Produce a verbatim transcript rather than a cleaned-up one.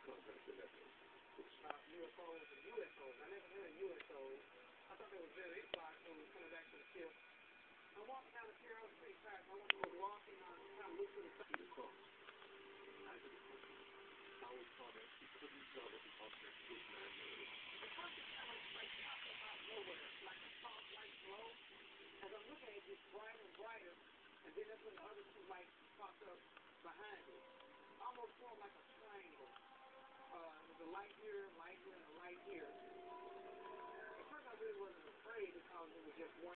uh, U F Os and U S Os. I never heard of U S Os. I thought they were very fly when we were coming back from the ship. I'm walking down the pier. I was pretty tired, so I went to go walk and uh, kind of look to the side. I always thought that he couldn't tell that the object was man-made. The first thing kind of like popped up out of nowhere, like a soft white glow. As I'm looking at it, it gets brighter and brighter, and then that's when the other two lights popped up behind it. Almost formed like a triangle. Uh, it was a light here, light here, and a light here. At first I really wasn't afraid because it was just one.